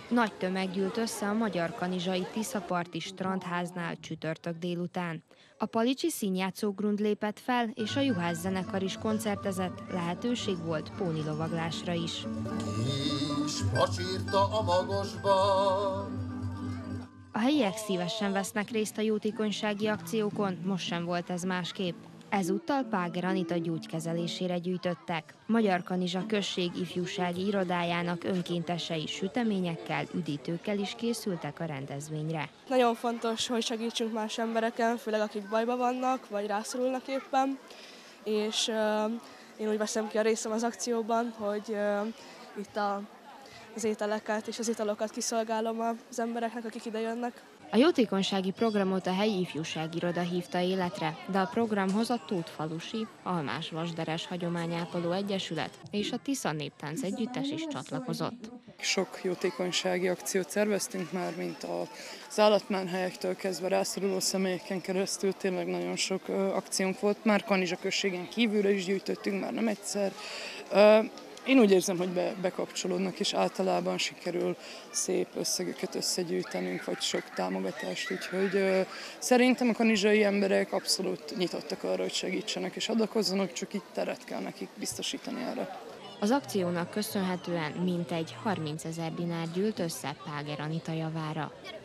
Nagy tömeg gyűlt össze a magyar-kanizsai Tiszaparti strandháznál csütörtök délután. A palicsi színjátszógrund lépett fel, és a Juhász zenekar is koncertezett, lehetőség volt pónilovaglásra is. Kis pacsírta a magasban. A helyiek szívesen vesznek részt a jótékonysági akciókon, most sem volt ez másképp. Ezúttal Páger Anita gyógykezelésére gyűjtöttek. Magyar-Kanizsa község ifjúsági irodájának önkéntesei süteményekkel, üdítőkkel is készültek a rendezvényre. Nagyon fontos, hogy segítsünk más embereken, főleg akik bajban vannak, vagy rászorulnak éppen, és én úgy veszem ki a részem az akcióban, hogy itt az ételeket és az italokat kiszolgálom az embereknek, akik ide jönnek. A jótékonysági programot a helyi ifjúsági iroda hívta életre, de a programhoz a Tótfalusi Almás-Vasderes Hagyományápoló Egyesület és a Tisza Néptánc Együttes is csatlakozott. Sok jótékonysági akciót szerveztünk már, mint az állatmenhelyektől kezdve rászoruló személyeken keresztül, tényleg nagyon sok akciónk volt. Már Kanizsa községen kívülre is gyűjtöttünk, már nem egyszer. Én úgy érzem, hogy bekapcsolódnak, és általában sikerül szép összegeket összegyűjtenünk, vagy sok támogatást, úgyhogy szerintem a kanizsai emberek abszolút nyitottak arra, hogy segítsenek és adakozzanak, csak itt teret kell nekik biztosítani erre. Az akciónak köszönhetően mintegy 30 000 dinár gyűlt össze Páger Anita javára.